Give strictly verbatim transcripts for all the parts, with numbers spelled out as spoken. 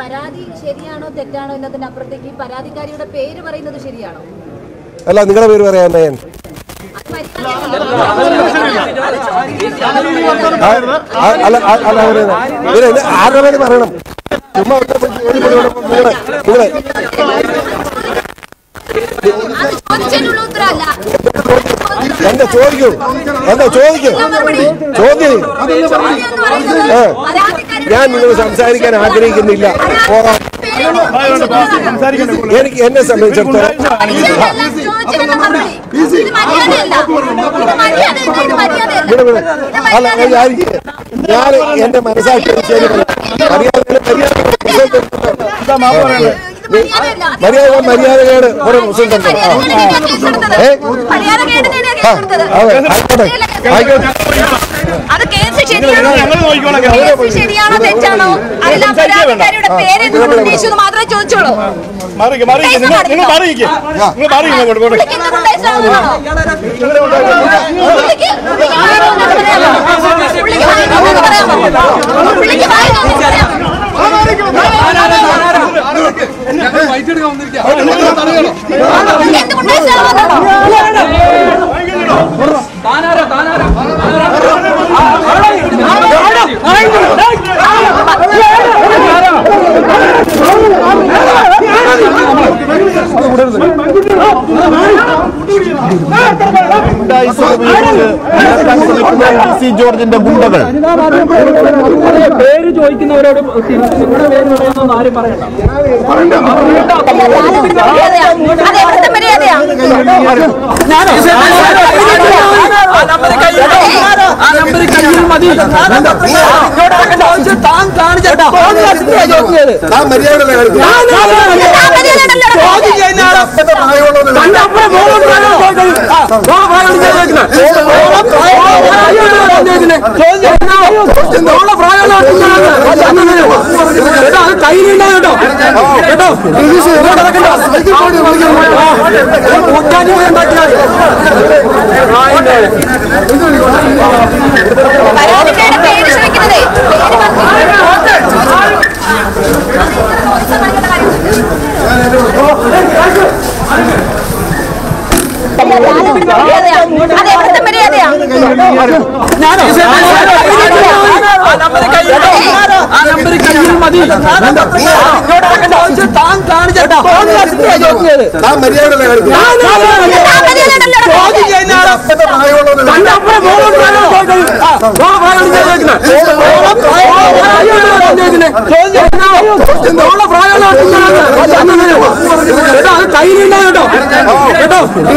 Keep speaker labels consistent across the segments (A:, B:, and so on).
A: പരാതി ശരിയാണോ തെറ്റാണോ എന്നതിനപ്പുറത്തേക്ക് ഈ പരാതിക്കാരിയുടെ പേര് പറയുന്നത് ശരിയാണോ?
B: അല്ല, നിങ്ങളുടെ പേര് പറയാൻ ഞാൻ അല്ല അല്ല ആരുടെ പേര് പറയണം? ചുമ്മാ നിങ്ങളെ എന്താ ചോദിക്കൂ എന്താ ചോദിക്കൂ ചോദ്യം ഞാൻ നിങ്ങൾ സംസാരിക്കാൻ ആഗ്രഹിക്കുന്നില്ല. എനിക്ക് എന്നെ സംബന്ധിച്ചിടത്തോളം അല്ല ഞാൻ എന്റെ മനസ്സാക്ഷി ശരി മര്യാദ മര്യാദ മര്യാദകേട് ഒരു മുസ്ലിം
A: ശരിയാണോ തെറ്റാണോ മാത്രമേ ചോദിച്ചോളൂ.
C: പി സി ജോർജിന്റെ ഗുണ്ടകൾ
D: പേര് ചോദിക്കുന്നവരോട് ആരും പറയണ്ട. കയ്യിലുണ്ടായോ കേട്ടോ കയ്യിലുണ്ടായോ കേട്ടോ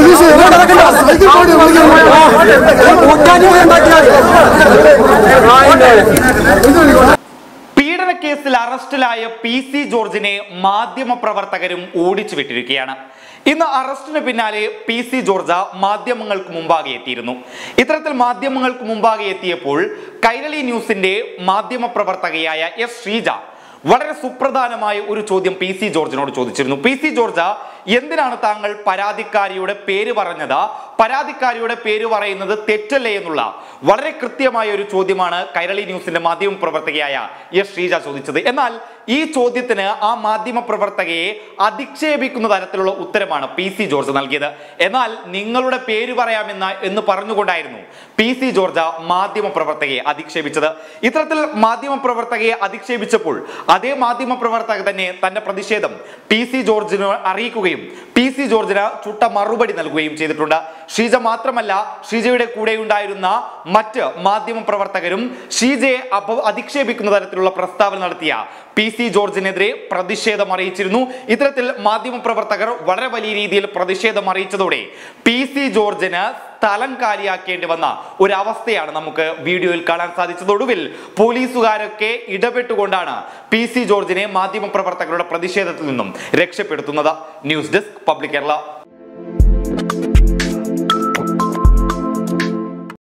E: പീഡന കേസിൽ അറസ്റ്റിലായ പി സി ജോർജിനെ മാധ്യമപ്രവർത്തകരും ഓടിച്ചു വിട്ടിരിക്കുകയാണ്. ഇന്ന് അറസ്റ്റിന് പിന്നാലെ പി സി ജോർജ് മാധ്യമങ്ങൾക്ക് മുമ്പാകെ എത്തിയിരുന്നു. ഇത്തരത്തിൽ മാധ്യമങ്ങൾക്ക് മുമ്പാകെ എത്തിയപ്പോൾ കൈരളി ന്യൂസിന്റെ മാധ്യമപ്രവർത്തകയായ എസ് ശ്രീജ വളരെ സുപ്രധാനമായ ഒരു ചോദ്യം പി സി ജോർജിനോട് ചോദിച്ചിരുന്നു. പി സി ജോർജ്, എന്തിനാണ് താങ്കൾ പരാതിക്കാരിയുടെ പേര് പറഞ്ഞത്? പരാതിക്കാരിയുടെ പേര് പറയുന്നത് തെറ്റല്ലേ എന്നുള്ള വളരെ കൃത്യമായ ഒരു ചോദ്യമാണ് കൈരളി ന്യൂസിന്റെ മാധ്യമ പ്രവർത്തകയായ എസ് ശ്രീജ ചോദിച്ചത്. എന്നാൽ ഈ ചോദ്യത്തിന് ആ മാധ്യമ പ്രവർത്തകയെ അധിക്ഷേപിക്കുന്ന തരത്തിലുള്ള ഉത്തരമാണ് പി സി ജോർജ് നൽകിയത്. എന്നാൽ നിങ്ങളുടെ പേര് പറയാമെന്ന എന്ന് പറഞ്ഞുകൊണ്ടായിരുന്നു പി സി ജോർജ് മാധ്യമ പ്രവർത്തകയെ അധിക്ഷേപിച്ചത്. ഇത്തരത്തിൽ മാധ്യമ പ്രവർത്തകയെ അധിക്ഷേപിച്ചപ്പോൾ അതേ മാധ്യമ പ്രവർത്തക തന്നെ തന്റെ പ്രതിഷേധം പി സി ജോർജിന് അറിയിക്കുകയും പി സി ജോർജിന് ചുട്ട മറുപടി നൽകുകയും ചെയ്തിട്ടുണ്ട്. ഷീജ മാത്രമല്ല, ഷീജയുടെ കൂടെ ഉണ്ടായിരുന്ന മറ്റ് മാധ്യമ പ്രവർത്തകരും ഷീജയെ അപ അധിക്ഷേപിക്കുന്ന തരത്തിലുള്ള പ്രസ്താവന നടത്തിയ പി സി ജോർജിനെതിരെ പ്രതിഷേധം അറിയിച്ചിരുന്നു. ഇത്തരത്തിൽ മാധ്യമ പ്രവർത്തകർ വളരെ വലിയ രീതിയിൽ പ്രതിഷേധം അറിയിച്ചതോടെ പി സി ജോർജിന് സ്ഥലം കാലിയാക്കേണ്ടി വന്ന ഒരവസ്ഥയാണ് നമുക്ക് വീഡിയോയിൽ കാണാൻ സാധിച്ചത്. ഒടുവിൽ പോലീസുകാരൊക്കെ ഇടപെട്ടുകൊണ്ടാണ് പി സി ജോർജിനെ മാധ്യമ പ്രവർത്തകരുടെ പ്രതിഷേധത്തിൽ നിന്നും രക്ഷപ്പെടുത്തുന്നത്. News desk public Kerala.